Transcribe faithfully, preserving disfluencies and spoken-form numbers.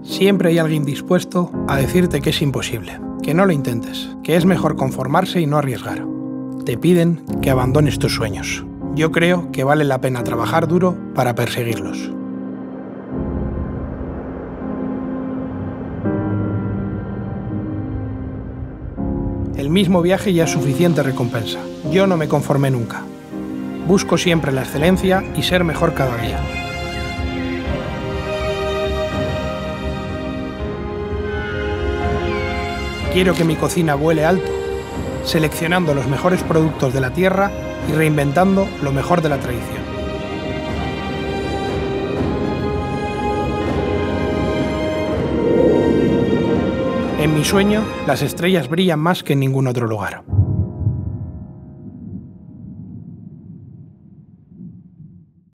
Siempre hay alguien dispuesto a decirte que es imposible, que no lo intentes, que es mejor conformarse y no arriesgar. Te piden que abandones tus sueños. Yo creo que vale la pena trabajar duro para perseguirlos. El mismo viaje ya es suficiente recompensa. Yo no me conformé nunca. Busco siempre la excelencia y ser mejor cada día. Quiero que mi cocina vuele alto, seleccionando los mejores productos de la tierra y reinventando lo mejor de la tradición. En mi sueño, las estrellas brillan más que en ningún otro lugar.